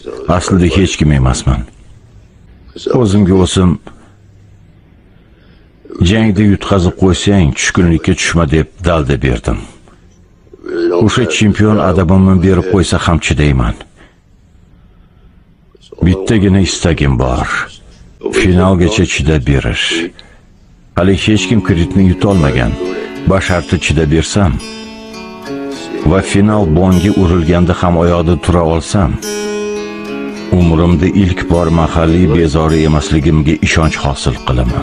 aslida hech kim emasman. O'zimga o'zim jangda yutqazib qo'ysang, tushkunlikka tushma deb dalda berdim. O'sha chempion adabimni berib qo'ysa ham chidayman. Bittagina istagim bor. Finalgacha chidab berish. Hali hech kim kreditni yuta olmagan. Basharti chidab bersam va final bonga urilganda ham oyoqda tura olsam, umrimda ilk bor mahalliy bezori emasligimga ishonch hosil qilaman.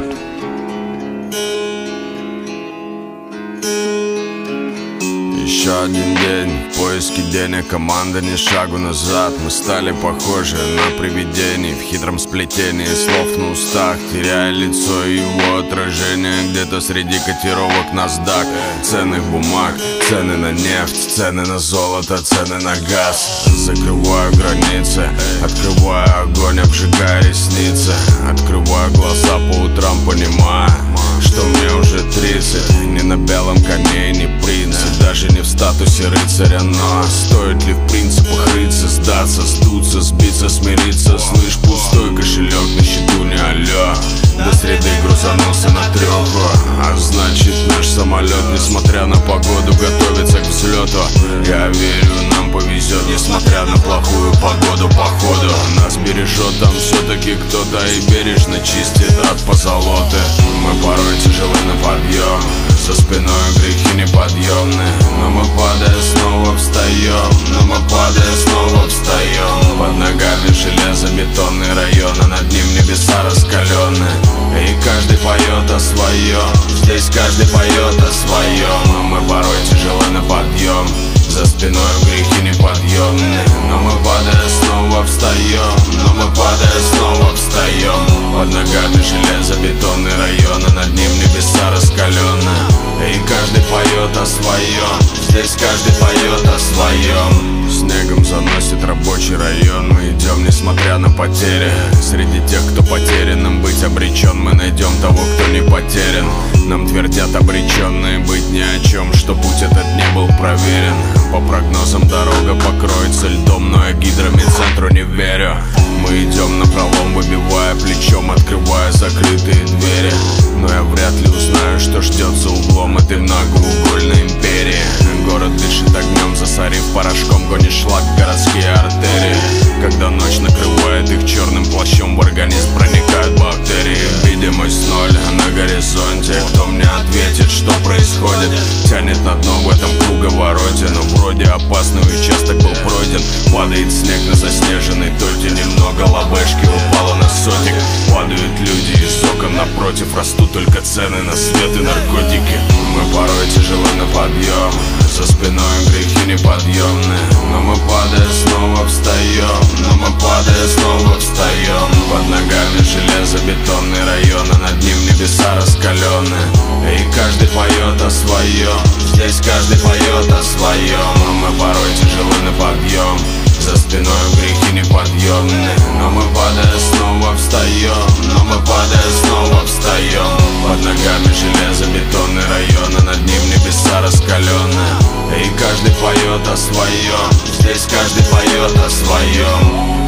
Еще один день, поиски денег, команда ни шагу назад. Мы стали похожи на привидений в хитром сплетении слов на устах, теряя лицо и его отражение где-то среди котировок NASDAQ. Ценных бумаг, цены на нефть, цены на золото, цены на газ. Закрываю границы, открываю огонь, обжигая ресницы. Открываю глаза по утрам, понимая, что мне уже 30. Не на белом коне, не принц, даже не в статусе рыцаря. Но стоит ли в принципах рыться, сдаться, сдуться, сбиться, смириться? Слышь, пустой кошелек на счету, не алло. До среды грузанулся на 3, а значит наш самолет, несмотря на погоду, готовится к взлету. Я верю, нам повезет, несмотря на плохую погоду. Походу нас бережет там все-таки кто-то и бережно чистит от позолоты. Мы порой тяжелы на подъем, за спиной грехи неподъемны. Но мы падая снова встаем, но мы падая снова встаем. Под ногами железобетонный район, а над ним небеса раскаленные. И каждый поет о своем, здесь каждый поет о своем. Но мы порой тяжелы на подъем, за спиной грехи неподъемны. Но мы падая снова встаем, но мы падая снова встаем. Под ногами железобетонный район, а над ним небеса раскаленные. И каждый поет о своем, здесь каждый поет о своем. Снегом заносит рабочий район, мы идем несмотря на потери. Среди тех, кто потерянным быть обречен, мы найдем того, кто не потерян. Нам твердят обреченные быть ни о чем, что путь этот не был проверен. По прогнозам дорога покроется льдом, но я гидромедцентру не верю. Мы идем напролом, выбивая плечом, открывая закрытые двери. Но я вряд ли узнаю, что ждет за углом этой многоугольной империи. Город дышит огнем, засорив порошком, гонит шлак в городские артерии. Когда ночь накрывает их черным плащом, в организм проникают бактерии. Видимость ноль на горизонте, кто мне ответит, что происходит? Тянет на дно в этом круговороте, но вроде опасный участок был пройден. Падает снег на заснеженной тоте, немного лобешки упало на сотик. Падают люди из окон напротив, растут только цены на свет и наркотики. Мы порой тяжелы на подъем, за спиной грехи неподъемны. Но мы падая снова встаем, но мы падая снова встаем. Под ногами железобетонный район, а над ним небеса раскаленные. И каждый поет о своем, здесь каждый поет о своем. Но мы порой тяжелы на подъем, за спиной грехи неподъемны. Но мы падая снова встаем, но мы падая снова встаем. Под ногами железобетонный район, а над ним небеса раскаленные. И каждый поет о своем, здесь каждый поет о своем.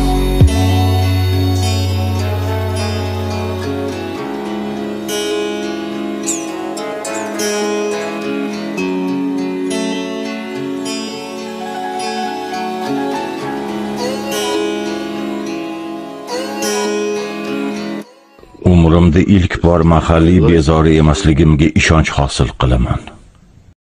Umrimda ilk bor mahalliy bezori emasligimga ishonch hosil qilaman.